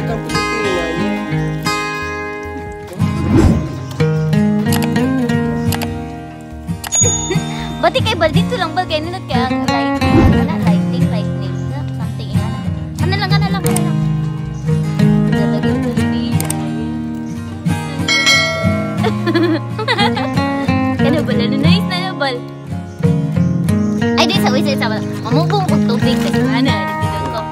kang Pilipina. Bati kay bal dito lang bal kay nilot kay ang lighting. Wala lighting something yan. Ano lang. Talagang Pilipina. Ano bal? Ano nice na bal? Ay di sa mamubong kong tubig kasi ano nagtigan ko.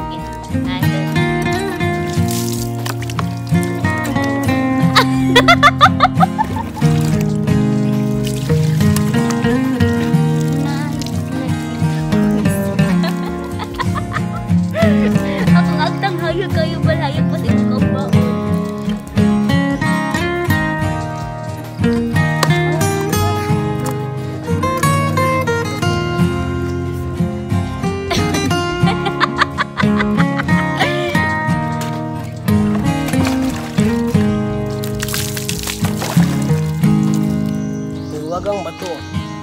Ako agtang hayag kayo balhayag pa sa mga baon. Wagang bato.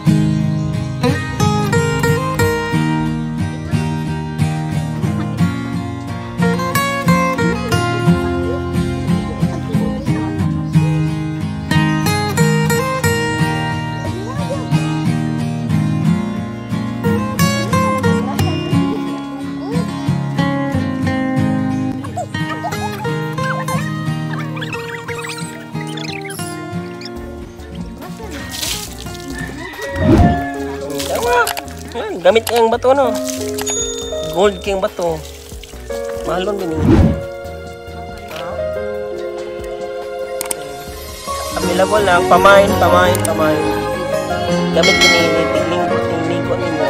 Gamit kayong bato, no? Gold kayong bato. Mahalon din yun. Available lang. Pamain. Gamit din yun. Tigling-likot ninyo.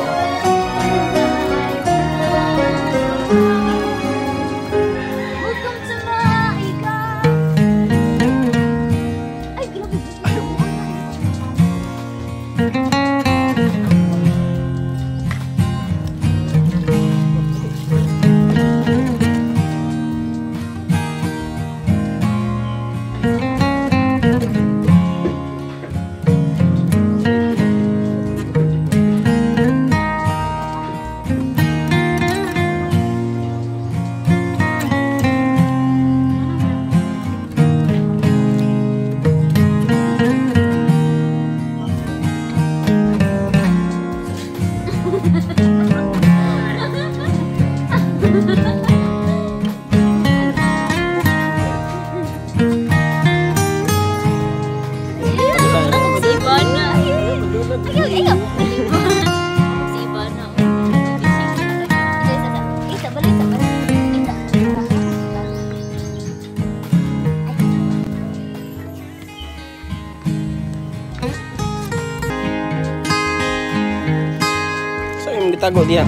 So yung ditago dia.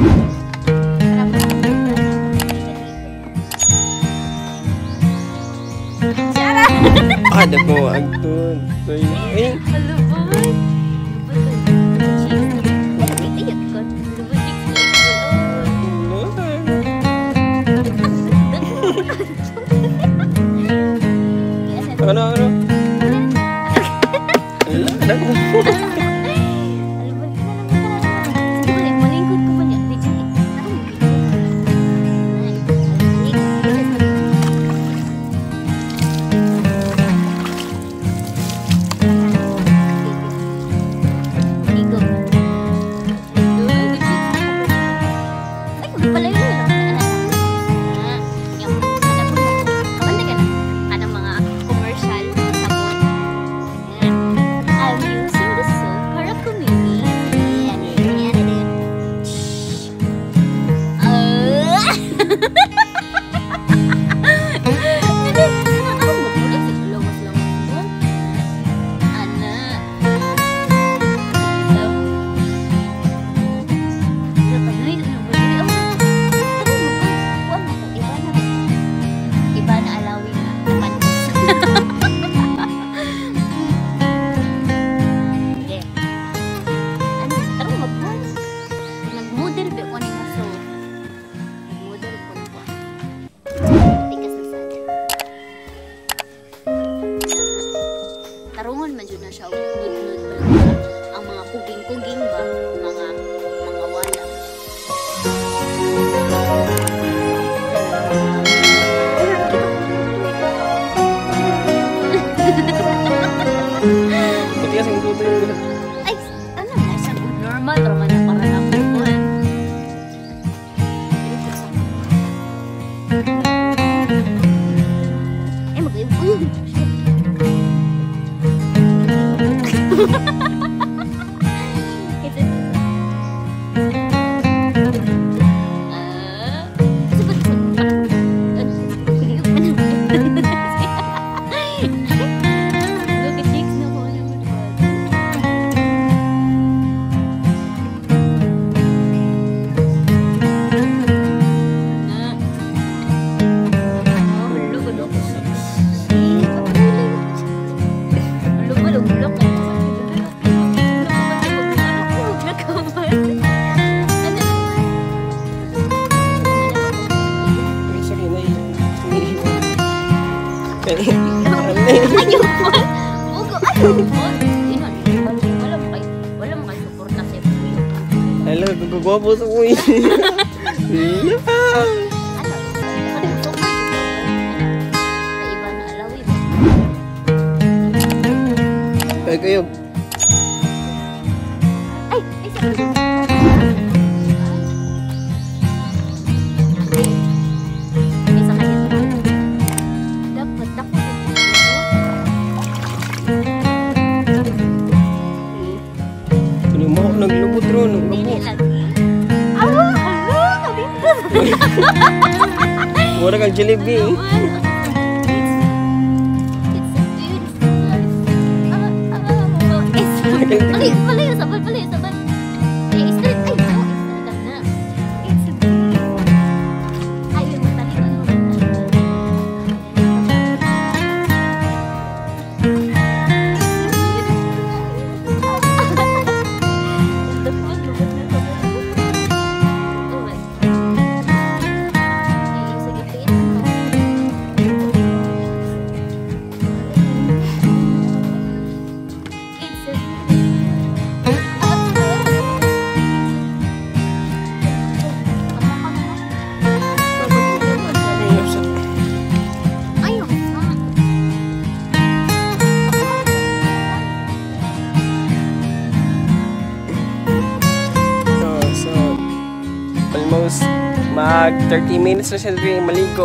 Ada ko agtun. Ano? Ada mga commercial. Ito. Look at Jake's na ko naman. Hello, gugwapo sa kuya. Ay, kayo. Ay, isa kayo. Dapat ako. Ano mo ako naglubot ron? Dili lagi. Alo, kabintas. Wala kang Jollibee. Palayo, sabar. Eh, straight. Ay, no, straight lang na. Ay, yung matali ko yung Almost mag 30 minutes na siya rin maligo.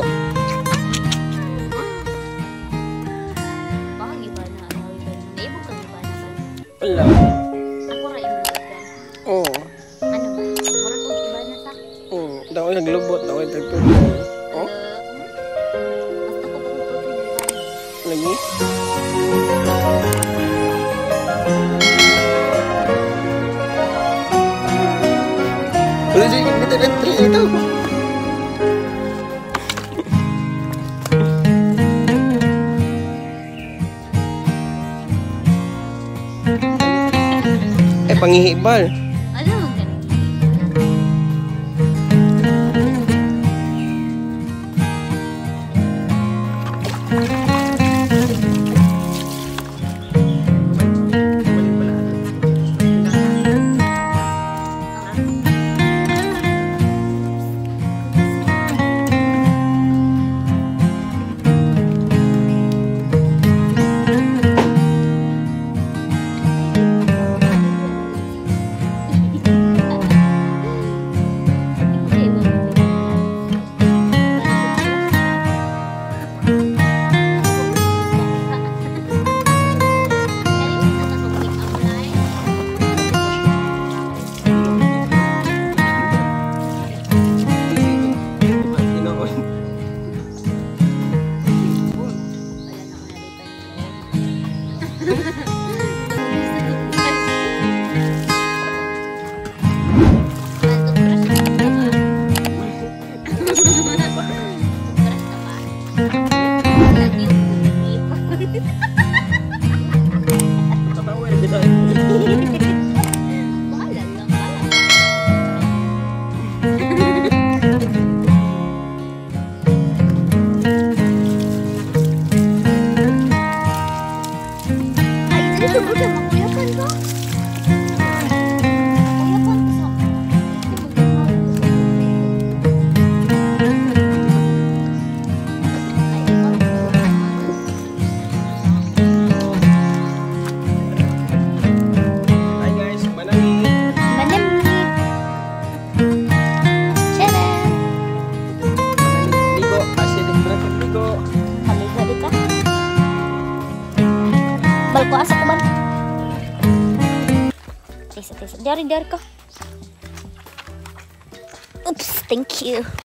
baka iba na. Naibog kang iba na ba? Wala. Ako ra yung iba. Oo. Ano ba? Mura kong iba na sa? Oo. Daw ay naglubot. Daw ay tagtulog. Oh? Basta ko pupunta yung iba. Lagi? Wala siya yung dito. Eh, pangihibal. Alam mo ganun. Balko asa ko man. Tisa. Dari ka. Oops, thank you.